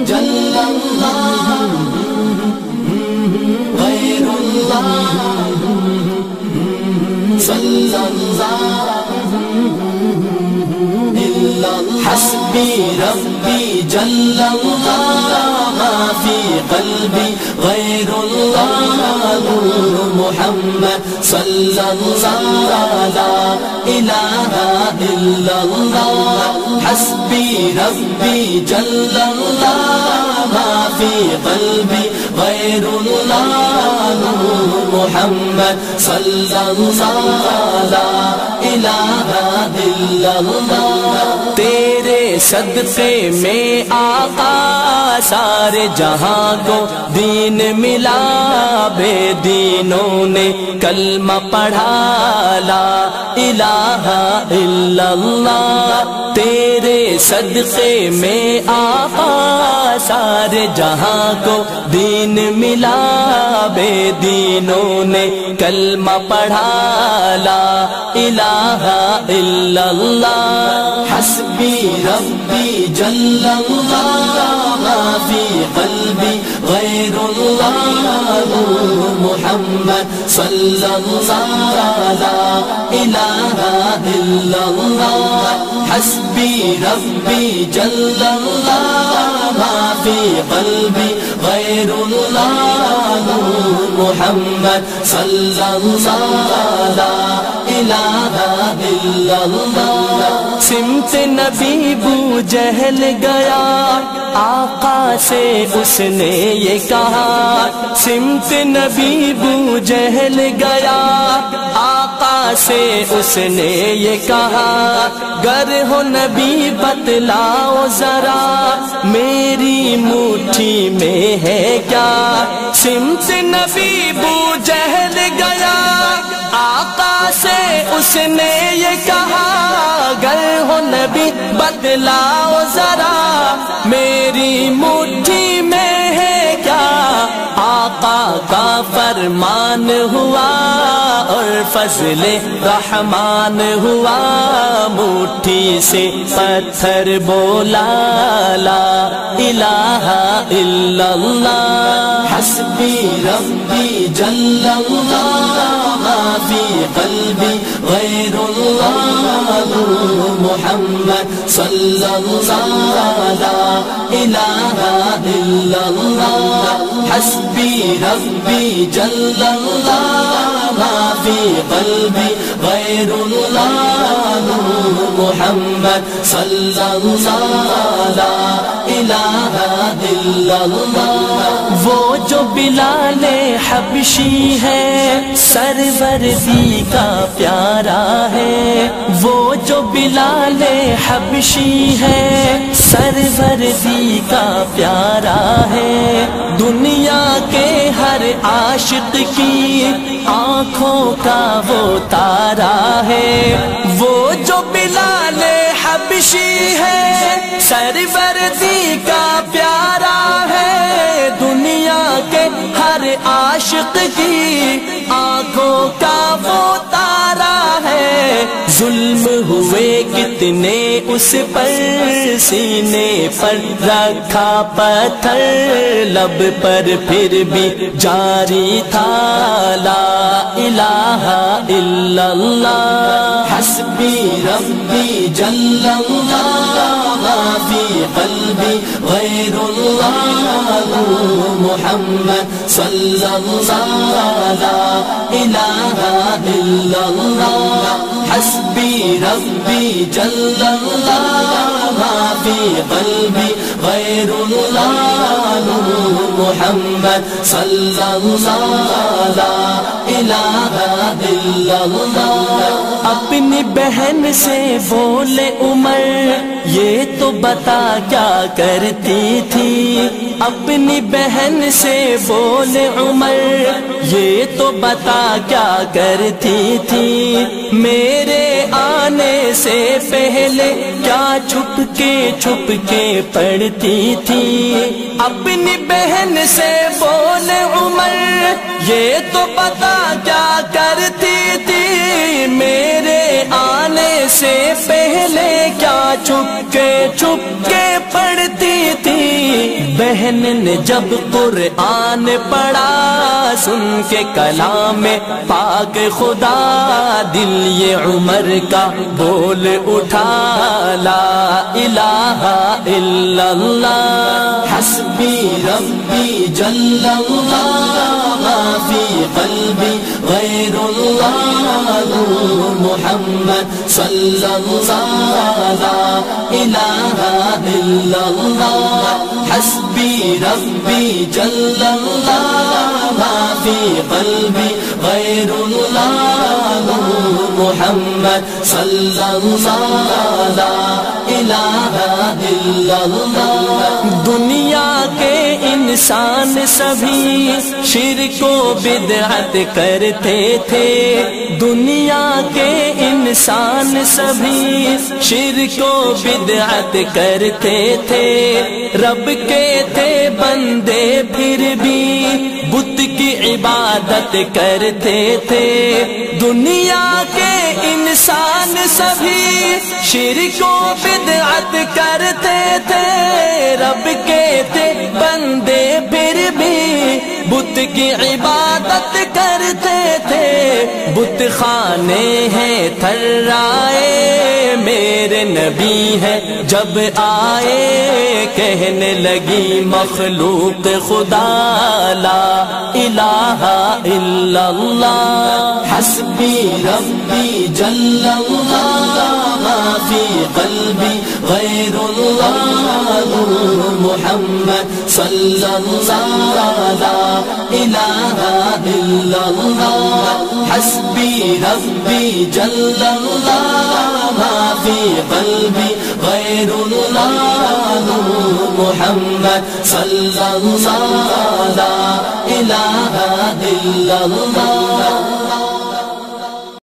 جل اللہ غیر اللہ صلی اللہ حسبی ربی جل اللہ ما فی قلبی غیر اللہ محمد صلی اللہ لا الہ الا اللہ حسبی ربی جل اللہ ما فی قلبی غیر اللہ محمد صلی اللہ لا الہ الا اللہ تیرے صدقے میں آقا سارے جہاں کو دین ملا بے دینوں نے کلمہ پڑھا لا الہ الا اللہ تیرے صدقے میں آقا سارے جہاں کو دین ملا بے دینوں نے کلمہ پڑھا لا الہ الا اللہ حسبی ربی جل اللہ ما فی قلبی غیر اللہ محمد صلی اللہ لا الہ الا اللہ حسبی ربی جل اللہ ما فی قلبی غیر اللہ محمد صلی اللہ لا الہ الا اللہ سمت نبی بو جہل گیا آقا سے اس نے یہ کہا سمت نبی بو جہل گیا آقا سے اس نے یہ کہا گر ہو نبی بتلاؤ ذرا میری مٹھی میں ہے کیا سمت نبی بو جہل گیا آقا سے اس نے یہ کہا گر ہو نبی بتلاؤ ذرا میری مٹھی میں ہے کیا آقا کا فرمان ہوا اور فضل رحمان ہوا مٹھی سے پتھر بولا لا الہ الا اللہ حسبی ربی جل اللہ ما فی قلبی غیر اللہ محمد صلی اللہ لا الہ الا اللہ حسبی ربی جل اللہ ما فی قلبی غیر اللہ محمد صلی اللہ لا الہ الا اللہ وہ جو بلال حبشی ہے سروردی کا پیارا ہے وہ جو بلال حبشی ہے سروردی کا پیارا ہے دنیا کے ہر عاشق کی آنکھوں کا وہ تارا ہے وہ جو بلال حبشی ہے سروردی کا پیارا ہے دنیا کے ہر عاشق کی آنکھوں کا وہ تارا ہے ظلم ہوئے کتنے اس پر سینے پر رکھا پتھر لب پر پھر بھی جاری تھا لا الہ الا اللہ حسبی ربی جل اللہ ما فی قلبی غیر اللہ محمد صلی اللہ لا الہ الا اللہ حسبی ربی جل اللہ ما فی قلبی غیر اللہ محمد صلی اللہ لا الہ الا اللہ اپنی بہن سے بولے عمر یہ تو بتا کیا کرتی تھی اپنی بہن سے بولے عمر یہ تو بتا کیا کرتی تھی میرے آنے سے پہلے کیا چھپ کے پڑھتی تھی اپنی بہن سے بولے عمر یہ تو بتا کیا کرتی تھی میرے آنے سے پہلے کیا چھپ کے پڑھتی تھی بہن نے جب قرآن پڑھا، سن کے کلام پاک خدا، دل یہ عمر کا بول اٹھا، لا الہ الا اللہ حسبی ربی جل اللہ، ما فی قلبی غیر اللہ، نور محمد صلی اللہ، لا الہ الا اللہ حسبی ربی جل اللہ، ما فی قلبی غیر اللہ، نور محمد صلی اللہ، لا الہ الا اللہ۔ دنیا کے انسان سبھی شرک و بدعت کرتے تھے، دنیا کے انسان سبھی شرک و بدعت کرتے تھے، رب کے تھے بندے پھر بھی بت کی عبادت کرتے تھے، دنیا کے انسان سبھی شرک و بدعت کرتے تھے، رب کے تھے بندے پھر بھی بت کی عبادت کرتے تھے، بت خانے ہیں تھرائے، میرے نبی ہے جب آئے، کہنے لگی مخلوق خدا، لا الہ الا اللہ حسبی ربی جل اللہ، ما فی قلبی غیر اللہ، نور محمد صلی اللہ، لا الہ الا اللہ حسبی ربی جل اللہ، ما فی قلبی غیر اللہ، نور محمد صلی اللہ، لا الہ الا اللہ۔